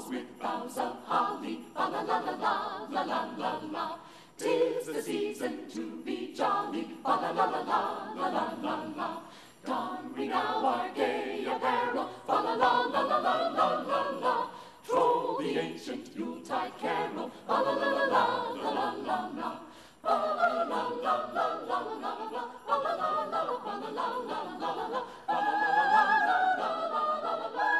walls with boughs of holly, fa la la la la la la la la. 'Tis the season to be jolly, fa la la la la la la la la. Don we now our gay apparel, fa la la la la la la la la. Troll the ancient Yuletide carol, fa la la la la la la la la. Fa la la la la la la la la la. Fa la la la la fa la la la la la la. Fa la la la la la la la la la la.